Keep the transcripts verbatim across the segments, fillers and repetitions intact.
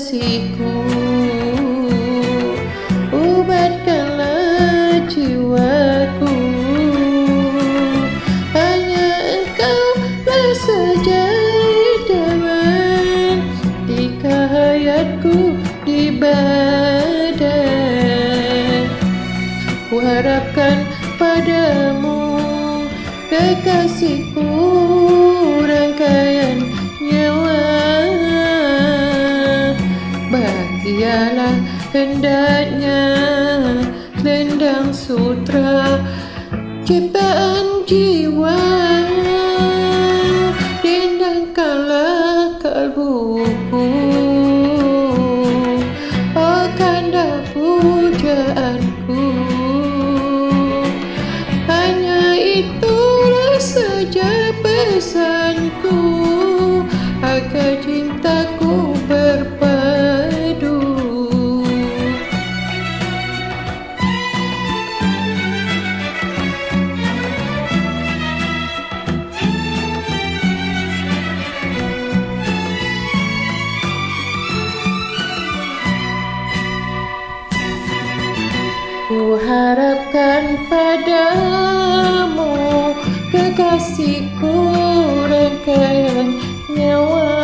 kekasihku, obatkanlah jiwaku. Hanya engkaulah saja idaman ketika hayatku di badan. Ku harapkan padamu, kekasihku, rangkaian nyawa. Bahagialah hendaknya selendang sutra ciptaan jiwa. Dendangkanlah kalbuku, oh kanda pujaanku. Hanya itulah saja pesanku agar cintaku berpadu. Ku harapkan padamu, kekasihku, rangkaian nyawa.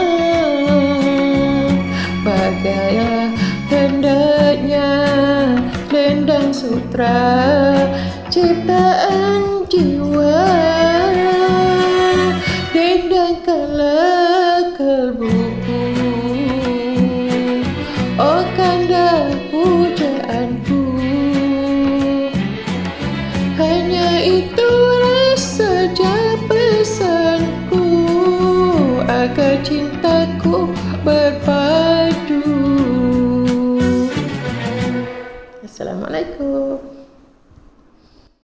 Bahagia hendaknya selendang sutra ciptaan jiwa. Dendangkanlah kalbuku, oh kanda pujaanku. Hanya itulah saja pesanku agar cintaku berpadu. Assalamualaikum.